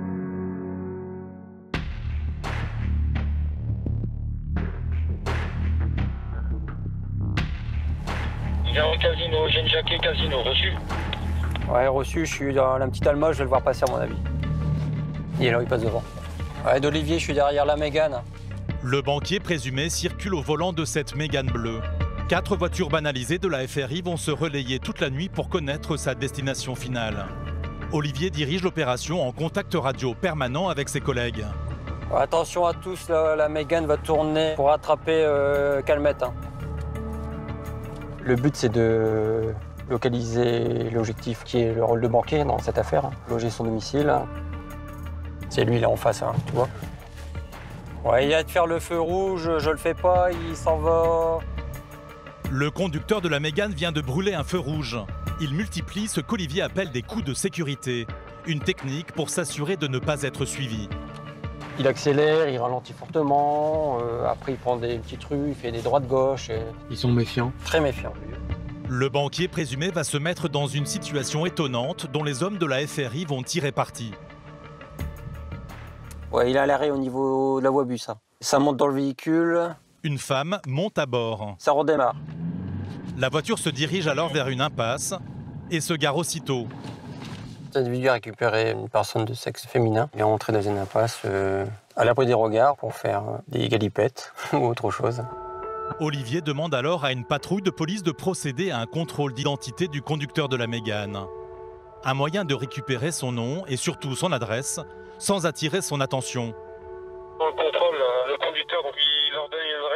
Vers Casino, Jeanne Jacquet, Casino, reçu? Ouais, reçu, je suis dans la petite Alma, je vais le voir passer à mon avis. Il est là, il passe devant. Ouais, d'Olivier, je suis derrière la Mégane. Le banquier présumé circule au volant de cette Mégane bleue. 4 voitures banalisées de la FRI vont se relayer toute la nuit pour connaître sa destination finale. Olivier dirige l'opération en contact radio permanent avec ses collègues. Ouais, attention à tous, la Mégane va tourner pour attraper Calmette. Hein. Le but, c'est de localiser l'objectif qui est le rôle de banquier dans cette affaire, hein. Loger son domicile. C'est lui, là, en face, hein, tu vois. Ouais, il a de faire le feu rouge, je le fais pas, il s'en va. Le conducteur de la Mégane vient de brûler un feu rouge. Il multiplie ce qu'Olivier appelle des coups de sécurité, une technique pour s'assurer de ne pas être suivi. Il accélère, il ralentit fortement, après il prend des petites rues, il fait des droites-gauche. Ils sont méfiants. Très méfiants. Le banquier présumé va se mettre dans une situation étonnante dont les hommes de la FRI vont tirer parti. Ouais, il a l'arrêt au niveau de la voie bus. Ça monte dans le véhicule. Une femme monte à bord. Ça redémarre. La voiture se dirige alors vers une impasse et se gare aussitôt. Cet individu a récupéré une personne de sexe féminin. Il est rentré dans une impasse à l'abri des regards pour faire des galipettes ou autre chose. Olivier demande alors à une patrouille de police de procéder à un contrôle d'identité du conducteur de la Mégane. Un moyen de récupérer son nom et surtout son adresse sans attirer son attention. Dans le contrôle, le conducteur, donc, il leur donne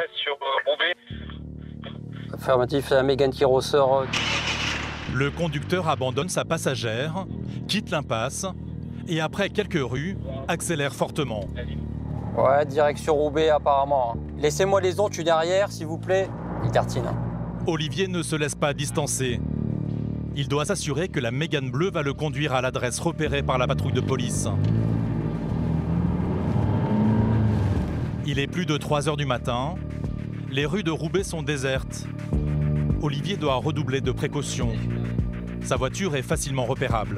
une adresse sur Roubaix. Affirmatif, c'est la Mégane qui ressort. Le conducteur abandonne sa passagère, quitte l'impasse et après quelques rues, accélère fortement. Ouais, direction Roubaix apparemment. Laissez-moi les ondes, je suis derrière, s'il vous plaît. Il tartine. Olivier ne se laisse pas distancer. Il doit s'assurer que la Mégane bleue va le conduire à l'adresse repérée par la patrouille de police. Il est plus de 3 h du matin. Les rues de Roubaix sont désertes. Olivier doit redoubler de précautions. Sa voiture est facilement repérable.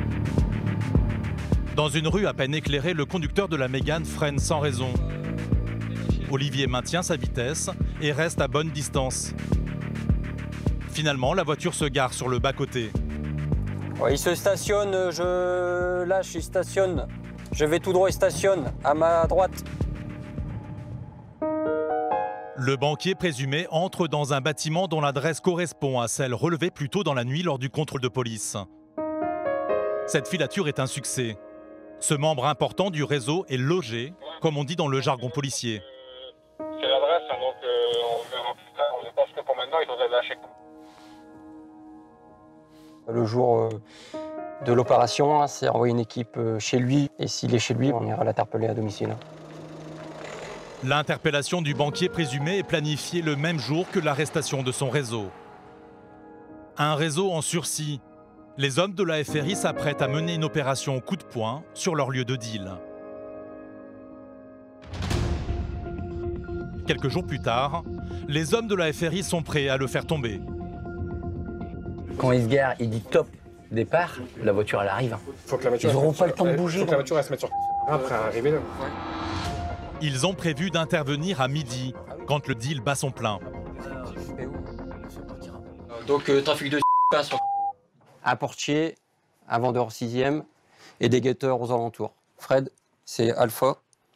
Dans une rue à peine éclairée, le conducteur de la Mégane freine sans raison. Olivier maintient sa vitesse et reste à bonne distance. Finalement, la voiture se gare sur le bas-côté. Ouais, il se stationne, je lâche, il stationne. Je vais tout droit, il stationne à ma droite. Le banquier présumé entre dans un bâtiment dont l'adresse correspond à celle relevée plus tôt dans la nuit lors du contrôle de police. Cette filature est un succès. Ce membre important du réseau est logé, comme on dit dans le jargon policier. C'est l'adresse, hein, donc on verra plus tard. Je pense que pour maintenant, il faudrait lâcher. Le jour de l'opération, c'est envoyer une équipe chez lui. Et s'il est chez lui, on ira l'interpeller à domicile. L'interpellation du banquier présumé est planifiée le même jour que l'arrestation de son réseau. Un réseau en sursis. Les hommes de la FRI s'apprêtent à mener une opération coup de poing sur leur lieu de deal. Quelques jours plus tard, les hommes de la FRI sont prêts à le faire tomber. Quand il se gare, il dit top, départ, la voiture elle arrive. Faut que la voiture, ils n'auront pas le temps de bouger. Faut que la voiture elle se mette sur après arriver là. Ils ont prévu d'intervenir à midi, quand le deal bat son plein. Donc trafic de sur un portier, un vendeur 6e et des guetteurs aux alentours. Fred, c'est Alpha.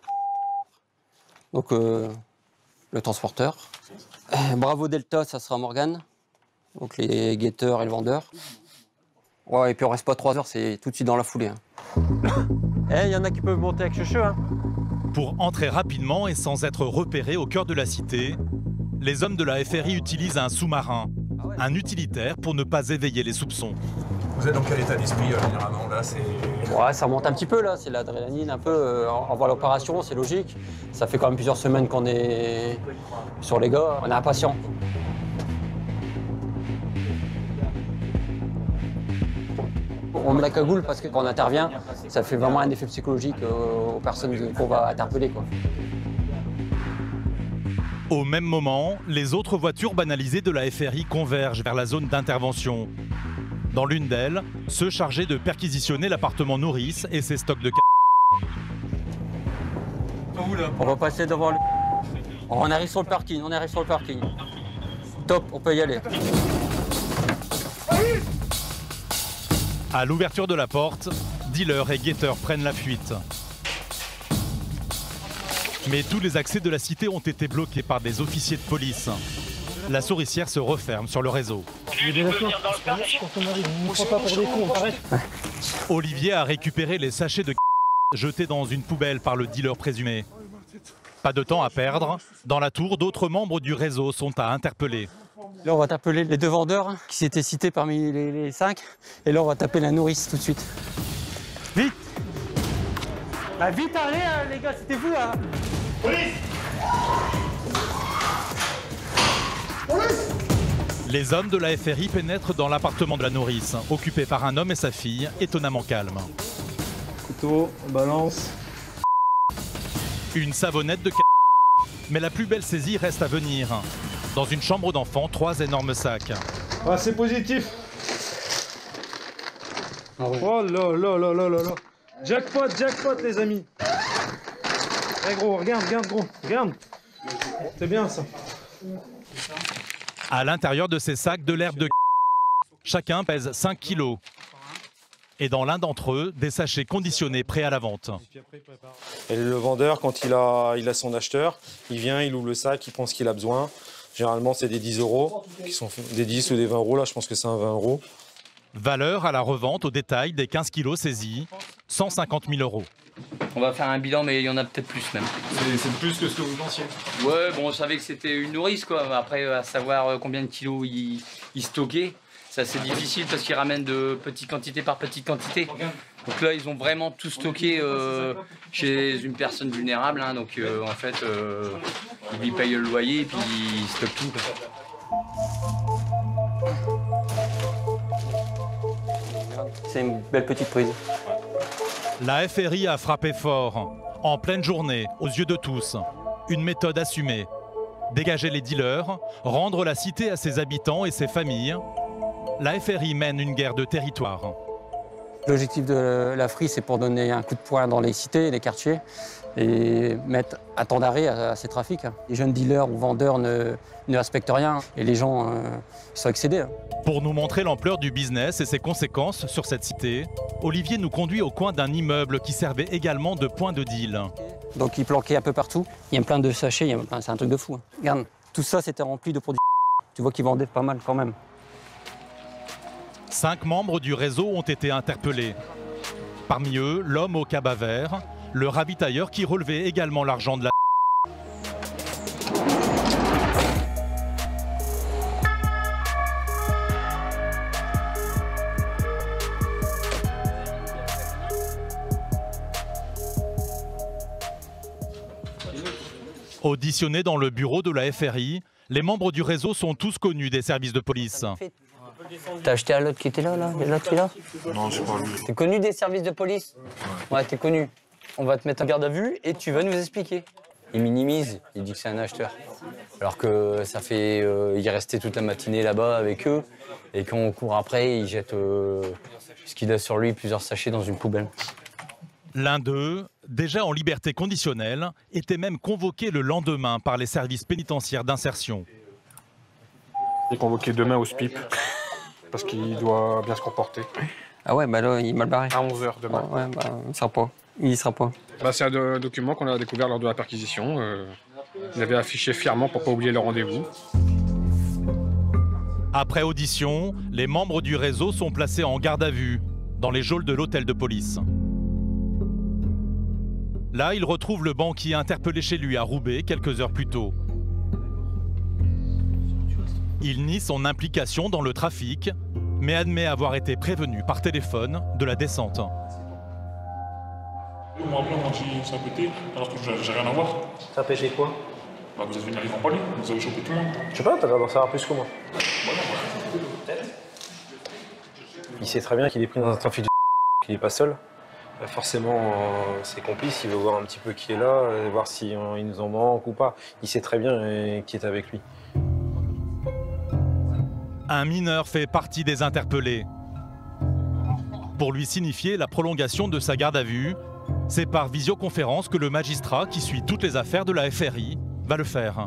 Donc le transporteur. Bravo Delta, ça sera Morgan. Donc les guetteurs et le vendeur. Ouais, et puis on reste pas 3 heures, c'est tout de suite dans la foulée. Il y en a qui peuvent monter avec cheveux. Hein. Pour entrer rapidement et sans être repérés au cœur de la cité, les hommes de la FRI utilisent un sous-marin, un utilitaire pour ne pas éveiller les soupçons. Vous êtes dans quel état d'esprit généralement là? Ouais, ça remonte un petit peu là, c'est l'adrénaline un peu. On voit l'opération, c'est logique. Ça fait quand même plusieurs semaines qu'on est sur les gars, on est impatient. On met la cagoule parce que quand on intervient, ça fait vraiment un effet psychologique aux personnes qu'on va interpeller, quoi. Au même moment, les autres voitures banalisées de la FRI convergent vers la zone d'intervention. Dans l'une d'elles, ceux chargés de perquisitionner l'appartement Nourrice et ses stocks de On va passer devant le... On arrive sur le parking, Top, on peut y aller. À l'ouverture de la porte, dealers et guetteurs prennent la fuite. Mais tous les accès de la cité ont été bloqués par des officiers de police. La souricière se referme sur le réseau. Olivier a récupéré les sachets de jetés dans une poubelle par le dealer présumé. Pas de temps à perdre. Dans la tour, d'autres membres du réseau sont à interpeller. Là, on va t'appeler les deux vendeurs qui s'étaient cités parmi les 5. Et là, on va taper la Nourrice tout de suite. Vite! Bah vite, allez, les gars, c'était vous, hein! Police! Police! Les hommes de la FRI pénètrent dans l'appartement de la Nourrice, occupé par un homme et sa fille, étonnamment calmes. Couteau, on balance. Une savonnette de mais la plus belle saisie reste à venir. Dans une chambre d'enfant, 3 énormes sacs. Ah, c'est positif. Oh là là là là là là. Jackpot, jackpot les amis. Eh gros, regarde gros, regarde. C'est bien ça. À l'intérieur de ces sacs, de l'herbe de chacun pèse 5 kilos. Et dans l'un d'entre eux, des sachets conditionnés prêts à la vente. Et le vendeur, quand il a son acheteur, il vient, il ouvre le sac, il prend ce qu'il a besoin. Généralement, c'est des 10 €, qui sont des 10 ou des 20 €. Là, je pense que c'est un 20 €. Valeur à la revente au détail des 15 kilos saisis, 150 000 €. On va faire un bilan, mais il y en a peut-être plus même. C'est plus que ce que vous pensiez? Ouais, bon, on savait que c'était une nourrice, quoi. Après, à savoir combien de kilos il stockait, c'est assez difficile parce qu'ils ramènent de petite quantité par petite quantité. Donc là, ils ont vraiment tout stocké chez une personne vulnérable. Hein, donc en fait, ils lui payent le loyer et puis ils stockent tout, quoi. C'est une belle petite prise. La FRI a frappé fort, en pleine journée, aux yeux de tous. Une méthode assumée. Dégager les dealers, rendre la cité à ses habitants et ses familles. La FRI mène une guerre de territoire. L'objectif de la FRI, c'est pour donner un coup de poing dans les cités, les quartiers, et mettre un temps d'arrêt à ces trafics. Les jeunes dealers ou vendeurs ne respectent rien, et les gens sont excédés. Pour nous montrer l'ampleur du business et ses conséquences sur cette cité, Olivier nous conduit au coin d'un immeuble qui servait également de point de deal. Donc ils planquaient un peu partout. Il y a plein de sachets, c'est un truc de fou. Regarde, tout ça c'était rempli de produits. Tu vois qu'ils vendaient pas mal quand même. 5 membres du réseau ont été interpellés. Parmi eux, l'homme au cabas vert, le ravitailleur qui relevait également l'argent de la... Auditionnés dans le bureau de la FRI, les membres du réseau sont tous connus des services de police. T'as acheté à l'autre qui était là, l'autre qui est là? Non, c'est pas lui. T'es connu des services de police? Ouais, t'es connu. On va te mettre en garde à vue et tu vas nous expliquer. Il minimise, il dit que c'est un acheteur. Alors que ça fait... il est resté toute la matinée là-bas avec eux. Et quand on court après, il jette ce qu'il a sur lui, plusieurs sachets dans une poubelle. L'un d'eux, déjà en liberté conditionnelle, était même convoqué le lendemain par les services pénitentiaires d'insertion. Il est convoqué demain au SPIP, parce qu'il doit bien se comporter. Ah ouais, bah là, il est mal barré. À 11 h demain. Ouais, bah, il y sera pas. Bah, c'est un document qu'on a découvert lors de la perquisition. Ils avaient affiché fièrement pour ne pas oublier leur rendez-vous. Après audition, les membres du réseau sont placés en garde à vue, dans les geôles de l'hôtel de police. Là, il retrouve le banquier interpellé chez lui à Roubaix quelques heures plus tôt. Il nie son implication dans le trafic mais admet avoir été prévenu par téléphone de la descente. On m'a appelé, on m'a dit ça a pété, alors que j'ai rien à voir. Ça a pété quoi? Bah, vous êtes venu arriver en palais, vous avez chopé tout le monde. Je sais pas, t'as l'air d'en savoir plus que moi. Il sait très bien qu'il est pris dans un trafic de qu'il n'est pas seul. Forcément, ses complices, il veut voir un petit peu qui est là, voir s'il nous en manque ou pas. Il sait très bien qui est avec lui. Un mineur fait partie des interpellés. Pour lui signifier la prolongation de sa garde à vue, c'est par visioconférence que le magistrat qui suit toutes les affaires de la FRI va le faire.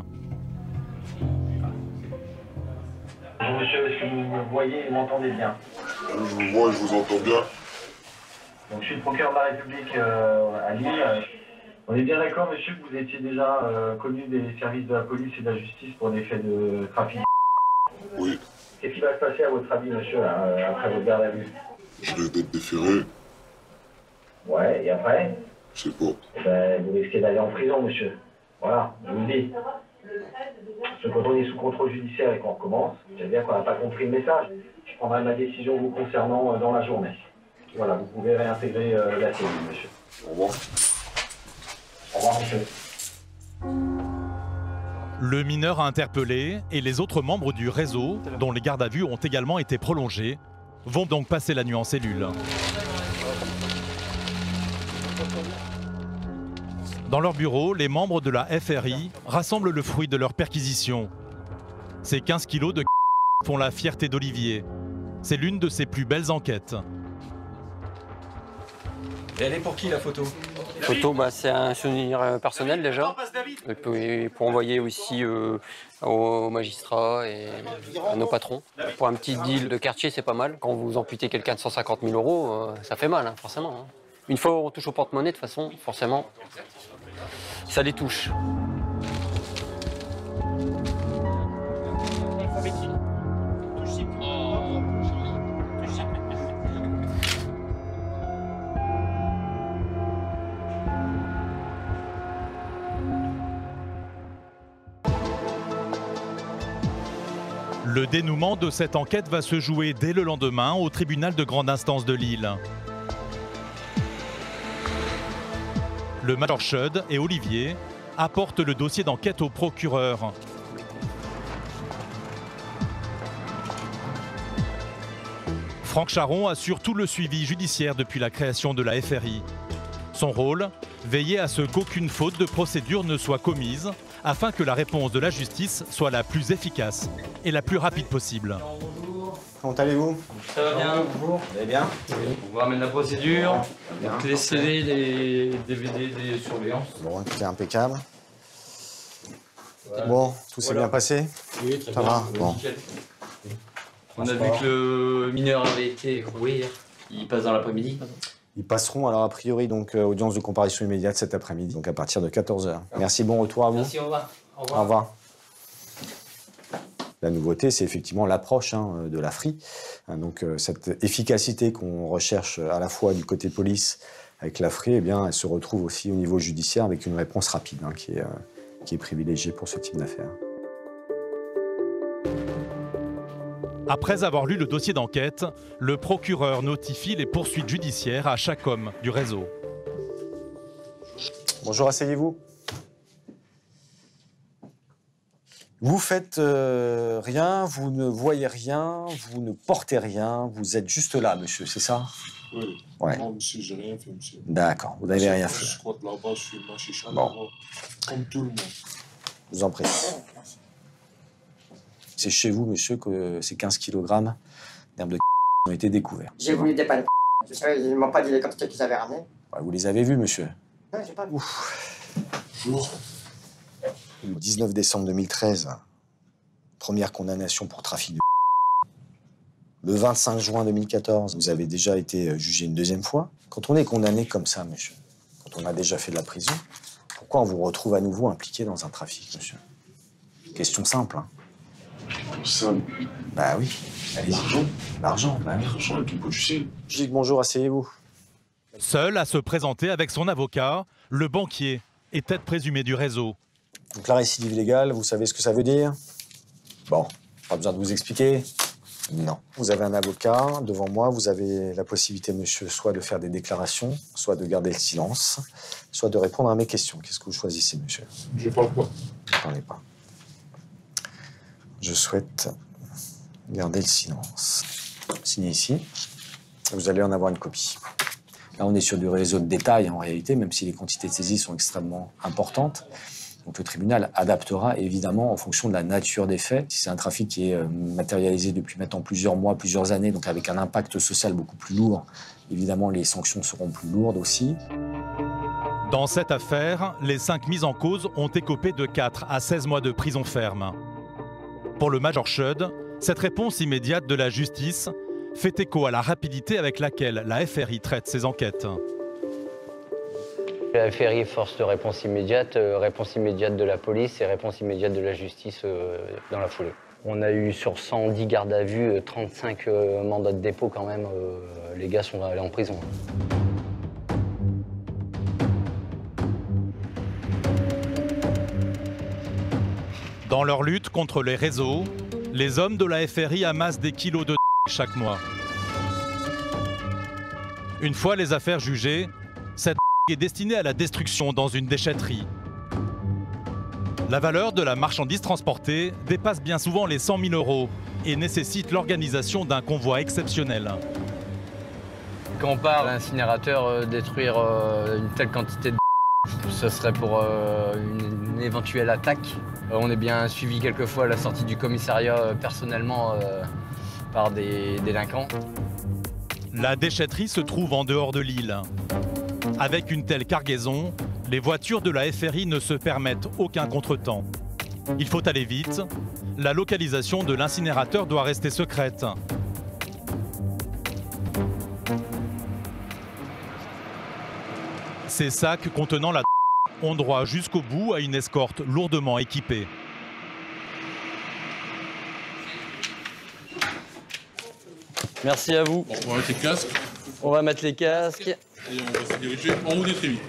Bonjour monsieur, est-ce que vous me voyez et m'entendez bien? Je vous vois et je vous entends bien. Donc, je suis le procureur de la République à Lille. On est bien d'accord, monsieur, que vous étiez déjà connu des services de la police et de la justice pour des faits de trafic? Oui. Qu'est-ce qui va se passer à votre avis, monsieur, après votre garde à vue? Je vais être déféré. Ouais, et après? Je sais pas. Eh ben, vous risquez d'aller en prison, monsieur. Voilà, je vous le dis. Parce que quand on est sous contrôle judiciaire et qu'on recommence, c'est-à-dire qu'on n'a pas compris le message, je prendrai ma décision vous concernant dans la journée. Voilà, vous pouvez réintégrer la cellule, monsieur. Au revoir. Au revoir, monsieur. Le mineur interpellé et les autres membres du réseau, dont les gardes à vue ont également été prolongés, vont donc passer la nuit en cellule. Dans leur bureau, les membres de la FRI rassemblent le fruit de leur perquisition. Ces 15 kilos de font la fierté d'Olivier. C'est l'une de ses plus belles enquêtes. Et elle est pour qui la photo? Photo, c'est un souvenir personnel déjà. Et puis pour envoyer aussi aux magistrats et à nos patrons. Pour un petit deal de quartier, c'est pas mal. Quand vous amputez quelqu'un de 150 000 €, ça fait mal, hein, forcément. Hein. Une fois on touche au porte-monnaie, de toute façon, forcément, ça les touche. Le dénouement de cette enquête va se jouer dès le lendemain au tribunal de grande instance de Lille. Le major Schud et Olivier apportent le dossier d'enquête au procureur. Franck Charon assure tout le suivi judiciaire depuis la création de la FRI. Son rôle, veiller à ce qu'aucune faute de procédure ne soit commise afin que la réponse de la justice soit la plus efficace et la plus rapide possible. Comment allez-vous? Ça va bien. Bonjour. Vous allez bien? On vous ramène la procédure, donc les CD, les DVD, des surveillances. Bon, tout est impeccable. Voilà. Bon, tout s'est bien passé? Oui, très ça bien. va. Bon. Nickel. On a vu que le mineur avait été écroué hier. Il passe dans l'après-midi. Ils passeront alors a priori donc audience de comparution immédiate cet après-midi, donc à partir de 14 h. Merci, bon retour à vous. Merci, au revoir. Au revoir. Au revoir. La nouveauté, c'est effectivement l'approche de la FRI. Donc cette efficacité qu'on recherche à la fois du côté police avec la FRI, eh bien, elle se retrouve aussi au niveau judiciaire avec une réponse rapide qui est privilégiée pour ce type d'affaires. Après avoir lu le dossier d'enquête, le procureur notifie les poursuites judiciaires à chaque homme du réseau. Bonjour, asseyez-vous. Vous faites rien, vous ne voyez rien, vous ne portez rien, vous êtes juste là, monsieur, c'est ça? Oui. Ouais. Non, monsieur, j'ai rien fait, monsieur. D'accord, vous n'avez rien fait. Je squatte là-bas, je suis ma chicha Bon. là-bas, comme tout le monde. Je vous en prie. C'est chez vous, monsieur, que ces 15 kg d'herbes de ont été découverts. J'ai voulu dépanner. Ils m'ont pas dit les quantités qu'ils avaient ramenées. Ouais, vous les avez vus, monsieur? Non, j'ai pas vu. Le 19 décembre 2013, première condamnation pour trafic de. Le 25 juin 2014, vous avez déjà été jugé une deuxième fois. Quand on est condamné comme ça, monsieur, quand on a déjà fait de la prison, pourquoi on vous retrouve à nouveau impliqué dans un trafic, monsieur? Question simple, hein. Simple. Bah oui. L'argent. L'argent, bah oui. L'argent, tout peut, tu sais. Je dis que bonjour, asseyez-vous. Seul à se présenter avec son avocat, le banquier est tête présumée du réseau. Donc la récidive légale, vous savez ce que ça veut dire? Bon, pas besoin de vous expliquer. Non. Vous avez un avocat devant moi, vous avez la possibilité, monsieur, soit de faire des déclarations, soit de garder le silence, soit de répondre à mes questions. Qu'est-ce que vous choisissez, monsieur? Je parle pas. Ne parlez pas. Je souhaite garder le silence. Signez ici. Vous allez en avoir une copie. Là, on est sur du réseau de détail, en réalité, même si les quantités de saisie sont extrêmement importantes. Donc le tribunal adaptera évidemment en fonction de la nature des faits. Si c'est un trafic qui est matérialisé depuis maintenant plusieurs mois, plusieurs années, donc avec un impact social beaucoup plus lourd, évidemment les sanctions seront plus lourdes aussi. Dans cette affaire, les 5 mises en cause ont écopé de 4 à 16 mois de prison ferme. Pour le Major Schud, cette réponse immédiate de la justice fait écho à la rapidité avec laquelle la FRI traite ses enquêtes. La FRI, force de réponse immédiate de la police et réponse immédiate de la justice dans la foulée. On a eu sur 110 gardes à vue, 35 mandats de dépôt quand même. Les gars sont allés en prison. Dans leur lutte contre les réseaux, les hommes de la FRI amassent des kilos de chaque mois. Une fois les affaires jugées, cette est destinée à la destruction dans une déchetterie. La valeur de la marchandise transportée dépasse bien souvent les 100 000 € et nécessite l'organisation d'un convoi exceptionnel. Quand on part à l'incinérateur détruire une telle quantité de ce serait pour une éventuelle attaque. On est bien suivi quelquefois à la sortie du commissariat personnellement par des délinquants. La déchetterie se trouve en dehors de l'île. Avec une telle cargaison, les voitures de la FRI ne se permettent aucun contretemps. Il faut aller vite. La localisation de l'incinérateur doit rester secrète. Ces sacs contenant la ont droit jusqu'au bout à une escorte lourdement équipée. Merci à vous. Bon, on va mettre les casques. On va mettre les casques. Et on va se diriger en haut des trémies.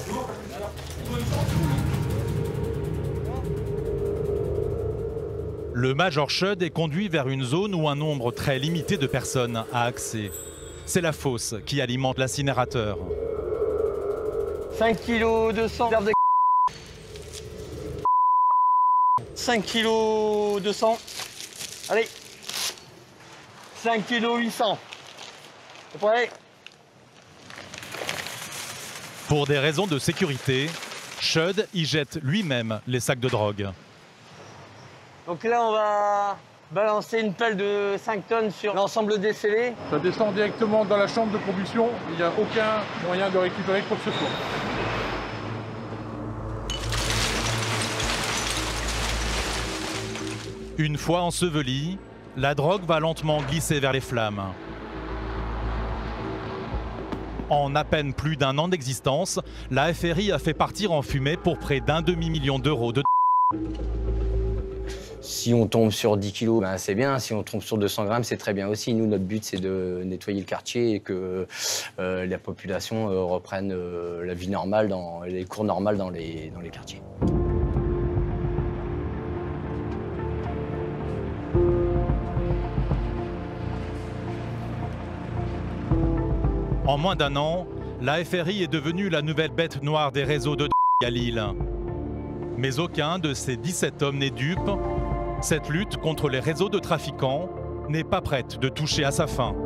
Le Major Schud est conduit vers une zone où un nombre très limité de personnes a accès. C'est la fosse qui alimente l'incinérateur. 5 kg 200 d'herbe de 5 kg 200. Allez. 5 kg 800. C'est prêt? Pour des raisons de sécurité, Schud y jette lui-même les sacs de drogue. Donc là, on va balancer une pelle de 5 tonnes sur l'ensemble des scellés. Ça descend directement dans la chambre de combustion. Il n'y a aucun moyen de récupérer quoi que ce soit. Une fois ensevelie, la drogue va lentement glisser vers les flammes. En à peine plus d'un an d'existence, la FRI a fait partir en fumée pour près d'un demi-million d'euros de... Si on tombe sur 10 kilos, ben c'est bien. Si on tombe sur 200 grammes, c'est très bien aussi. Nous, notre but, c'est de nettoyer le quartier et que la population reprenne la vie normale, les cours normales dans les quartiers. En moins d'un an, la FRI est devenue la nouvelle bête noire des réseaux de à Lille. Mais aucun de ces 17 hommes n'est dupe. Cette lutte contre les réseaux de trafiquants n'est pas prête de toucher à sa fin.